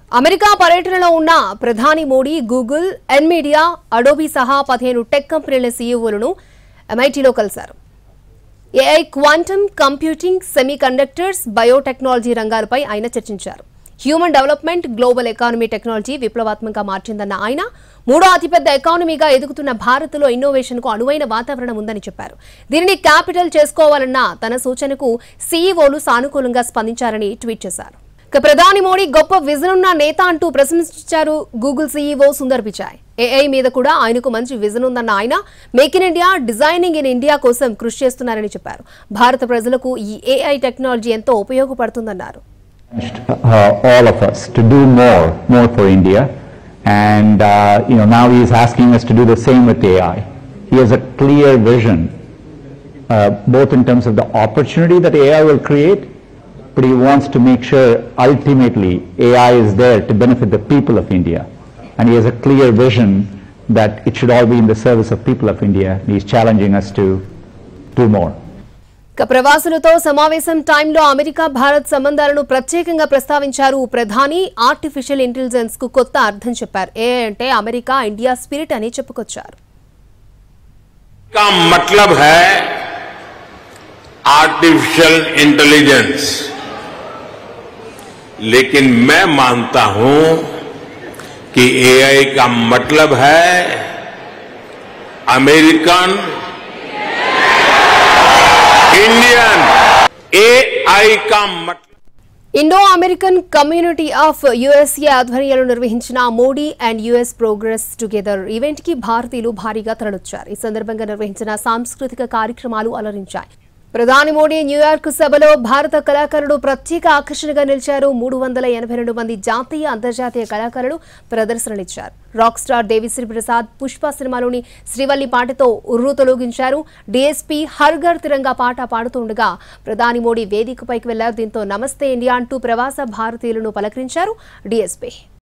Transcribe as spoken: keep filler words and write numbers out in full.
America పర్యటనలో ఉన్న ప్రధాని మోడీ గూగుల్, ఎన్మీడియా, అడోబీ సహా పదిహేను టెక్ కంపెనీల సీఈఓలను ఎంఐటీలో కలిశారు. AI, quantum computing, semiconductors, biotechnology రంగాలపై ఆయన చర్చించారు. Human development, global economy technology విప్లవాత్మకంగా మార్చిందన్న ఆయన మూడో అతిపెద్ద ఎకానమీగా ఎదుగుతున్న భారత్లో ఇన్నోవేషన్కు అనువైన వాతావరణం ఉందని చెప్పారు. దీనిని క్యాపిటల్ చేసుకోవాలన్న తన సూచనకు సీఈఓలు సానుకూలంగా స్పందించారని ట్వీట్ చేశారు. ప్రధాని మోడీ గొప్ప విజన్ ఉన్న నేత అంటూ ప్రశంసించారు Google CEO Sundar Pichai. AI మీద కూడా ఆయనకు మంచి విజన్ ఉందన్న ఆయన make in India, designing in India కోసం కృషి చేస్తున్నారని చెప్పారు. భారత ప్రజలకు ఈ ఏఐ టెక్నాలజీ ఎంతో ఉపయోగపడుతుందన్నారు. Uh, all of us to do more, more for India, and uh, you know now he is asking us to do the same with A I. He has a clear vision, uh, both in terms of the opportunity that A I will create, but he wants to make sure ultimately A I is there to benefit the people of India, and he has a clear vision that it should all be in the service of people of India. He is challenging us to do more. ప్రవాసులతో సమావేశం టైంలో America Bharat సంబంధాలను ప్రత్యేకంగా ప్రస్తావించారు ప్రధాని. Artificial intelligence కు కొత్త అర్థం చెప్పారు. ఏఐ అంటే అమెరికా, ఇండియా స్పిరిట్ అని చెప్పుకొచ్చారు. का मतलब है आर्टिफिशियल इंटेलिजेंस, लेकिन मैं मानता हूं कि एआई का मतलब है अमेरिकन इंडियन. एआई का मतलब Indo American community of USA ఆధ్వర్యంలో నిర్వహించిన Modi and US progress together event కి భారతీయులు భారీగా తరలివచ్చారు. ఈ సందర్భంగా నిర్వహించిన సాంస్కృతిక కార్యక్రమాలు అలరించాయి. ప్రధాని మోడీ న్యూయార్క్ సభలో భారత కళాకారులు ప్రత్యేక ఆకర్షణగా నిలిచారు. మూడు వందల ఎనభై రెండు మంది జాతీయ, అంతర్జాతీయ కళాకారులు ప్రదర్శనలిచ్చారు. రాక్ స్టార్ దేవిశ్రీ ప్రసాద్ పుష్ప సినిమాలోని శ్రీవల్లి పాటతో ఉర్రూ తొలగించారు. డీఎస్పీ హర్ ఘర్ తిరంగా పాట పాడుతుండగా ప్రధాని మోడీ వేదికపైకి వెళ్లారు. దీంతో నమస్తే ఇండియా అంటూ ప్రవాస భారతీయులను పలకరించారు డీఎస్పీ.